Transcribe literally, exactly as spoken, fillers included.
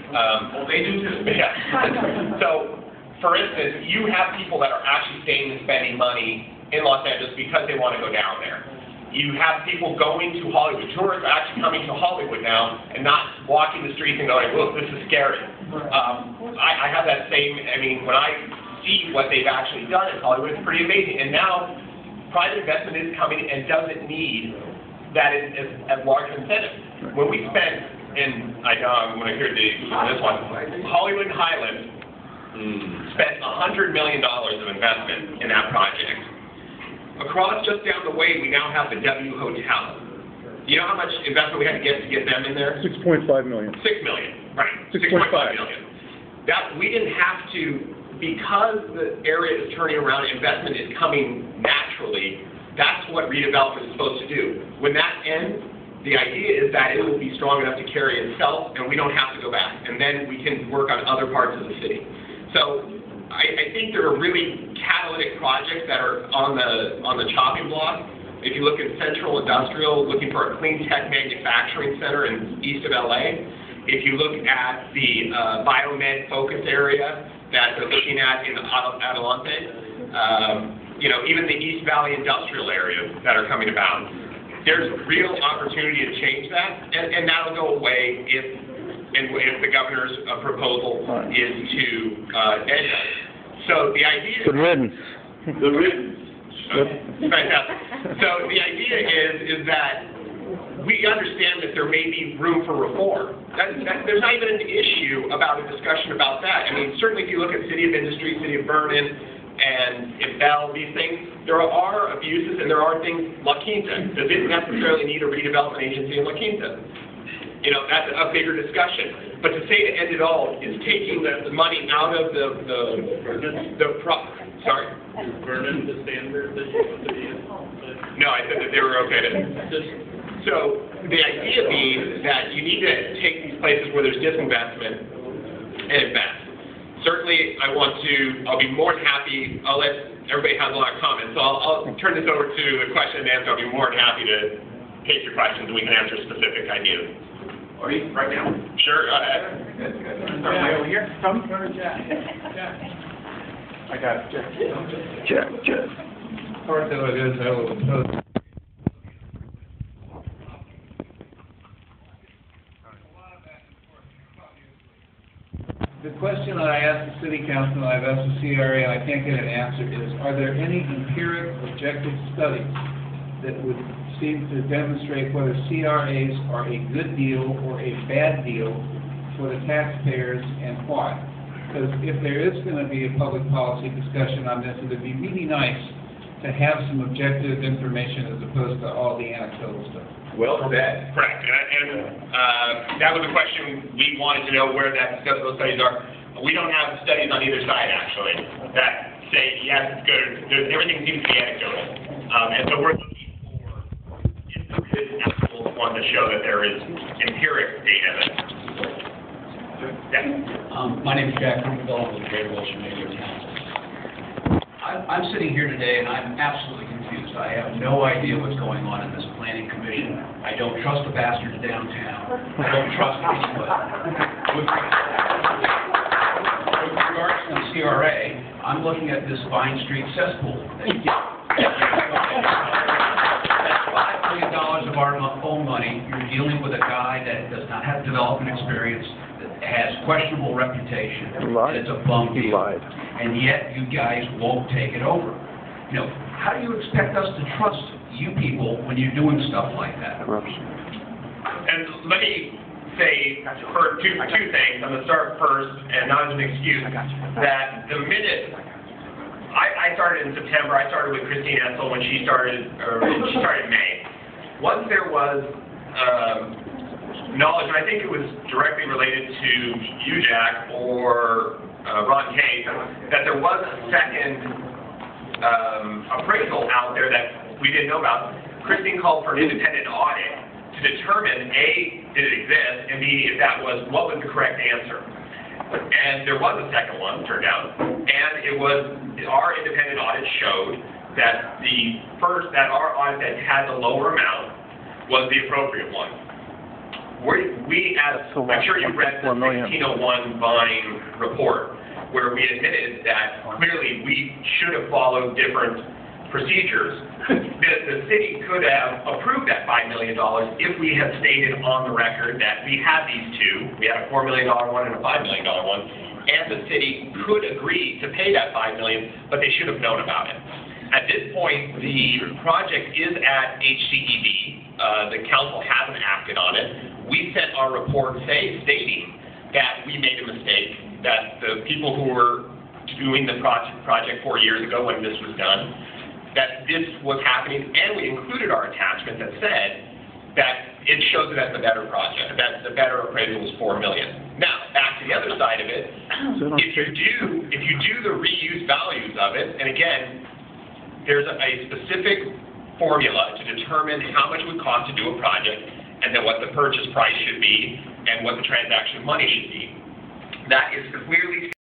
Um, Well, they do too. yeah. So, for instance, you have people that are actually staying and spending money in Los Angeles because they want to go down there. You have people going to Hollywood. Tourists are actually coming to Hollywood now and not walking the streets and going, look, this is scary. Um, I, I have that same, I mean, when I see what they've actually done in Hollywood, it's pretty amazing. And now, private investment is coming and doesn't need that as, as, as large an incentive. When we spent, and I know I'm going to hear the, this one, Hollywood Highland mm. spent one hundred million dollars of investment in that project. Across, just down the way, we now have the W Hotel. You know how much investment we had to get to get them in there? six point five million. Six million, right. six point five million. That, we didn't have to, because the area is turning around, investment is coming naturally. That's what redevelopment is supposed to do. When that ends, the idea is that it will be strong enough to carry itself, and we don't have to go back. And then we can work on other parts of the city. So I, I think there are really catalytic projects that are on the on the chopping block. If you look at Central Industrial, looking for a clean tech manufacturing center in east of L A. If you look at the uh, biomed focus area that they're looking at in Adelante, um, you know, even the East Valley industrial areas that are coming about. There's real opportunity to change that, and, and that'll go away if and if the governor's uh, proposal right. is to uh, end that. So the idea Good riddance. Good riddance. Okay. Fantastic. So the idea is is that we understand that there may be room for reform. That, that, there's not even an issue about a discussion about that. I mean, certainly if you look at City of Industry, City of Vernon, and in Bell, these things, there are abuses and there are things. La Quinta, does it necessarily need a redevelopment agency in La Quinta? You know, that's a bigger discussion. But to say to end it all is taking the, the money out of the the the pro. Sorry. Is Vernon the standard that you want to be in? No, I said that they were okay to. So the idea being that you need to take these places where there's disinvestment and invest. Certainly, I want to. I'll be more than happy. I'll let everybody have a lot of comments. So I'll, I'll turn this over to the question and answer. I'll be more than happy to take your questions and we can answer specific ideas. Are you right now? Sure. Go ahead. Good, good. Start right over here. Come over, Jack. Jack. I got it. Jack. Jack, Jack. Part of it is I will. The question that I asked the City Council, and I've asked the C R A, and I can't get an answer, is are there any empiric objective studies that would seem to demonstrate whether C R As are a good deal or a bad deal for the taxpayers and why? Because if there is going to be a public policy discussion on this, it would be really nice to have some objective information as opposed to all the anecdotal stuff. Well said. Correct. And, and uh, that was a question we wanted to know where that those studies are. We don't have studies on either side, actually, that say, yes, it's good. There's, everything seems to be anecdotal. Um, and so we're looking for if there is actual one to show that there is empiric data. That, yeah. Um, my name is Jack Rubenfeld with the Greater Wilshire Neighborhood Council. I'm, I'm sitting here today and I'm absolutely confused. I have no idea what's going on in this planning commission. I don't trust the bastards downtown. I don't trust anybody. With, with regards to the C R A, I'm looking at this Vine Street cesspool. That's five million dollars of our own money. You're dealing with a guy that does not have development experience, that has questionable reputation, He lied. and it's a bum He deal. lied. And yet you guys won't take it over. You know, how do you expect us to trust you people when you're doing stuff like that? Corruption. And let me say for two, two things. I'm going to start first, and not as an excuse, that the minute I, I started in September, I started with Christine Etzel when she started, or she started in May. Once there was um, knowledge, and I think it was directly related to you, Jack, or uh, Ron Kay, that there was a second um, appraisal out there that we didn't know about. Christine called for an independent audit to determine, A, did it exist, and B, if that was, what was the correct answer. And there was a second one, turned out, and it was, our independent audit showed that the first, that our audit that had the lower amount was the appropriate one. we, we as, So I'm sure you read the one point four million. sixteen oh one Vine report, where we admitted that clearly we should have followed different procedures. The, the city could have approved that five million dollars if we had stated on the record that we had these two, we had a four million dollar one and a five million dollar one, and the city could agree to pay that five million dollars, but they should have known about it. At this point, the project is at H C E D. Uh, the council hasn't acted on it. We sent our report say, stating that we made a mistake, that the people who were doing the project, project four years ago when this was done, that this was happening, and we included our attachment that said that it shows it as the better project, that the better appraisal was four million dollars. Now, back to the other side of it, if you do, if you do the reuse values of it, and again, there's a, a specific formula to determine how much it would cost to do a project, and then what the purchase price should be, and what the transaction money should be. That is clearly